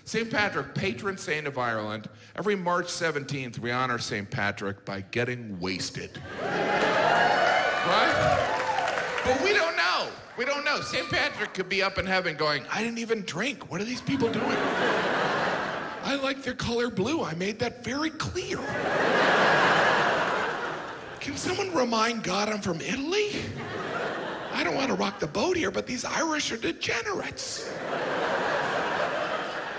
St. Patrick, patron saint of Ireland. Every March 17th, we honor St. Patrick by getting wasted. Right? But we don't know. We don't know. St. Patrick could be up in heaven going, I didn't even drink. What are these people doing? I like their color blue. I made that very clear. Can someone remind God I'm from Italy? I don't want to rock the boat here, but these Irish are degenerates.